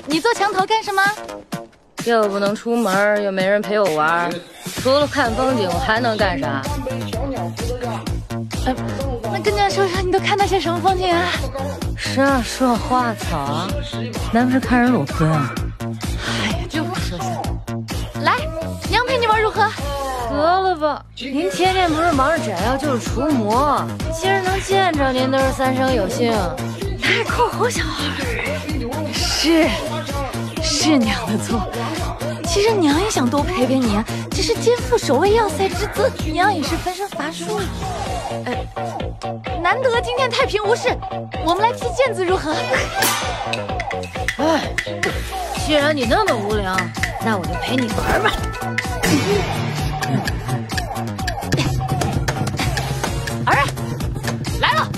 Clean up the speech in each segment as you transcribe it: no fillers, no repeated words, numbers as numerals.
你坐墙头干什么？ 又不能出门，又没人陪我玩，除了看风景，我还能干啥？ 那跟娘说说，你都看到些什么风景啊？ 沙树花草，难不是看人裸奔啊？ 哎呀，这不说笑。来，娘陪你玩如何？ 得了吧，您天天不是忙着摘药就是除魔，今儿能见着您都是三生有幸。 他是篝火小孩，是娘的错。其实娘也想多陪陪你，只是肩负守卫要塞之责，娘也是分身乏术。难得今天太平无事，我们来踢毽子如何？ 哎，既然你那么无聊，那我就陪你玩吧。 儿啊，来了！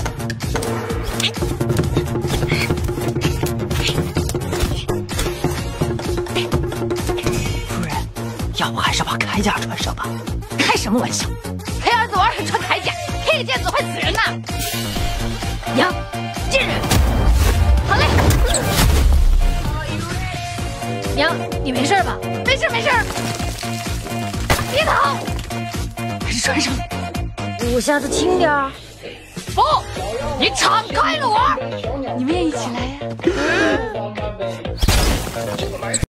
夫人，要不还是把铠甲穿上吧？ 开什么玩笑？陪儿子玩还穿铠甲，踢个毽子会死人的。娘，进人！好嘞。娘，你没事吧？没事。别逃！还是穿上。 舞下子轻点儿。 不，你敞开了玩。你们也一起来呀。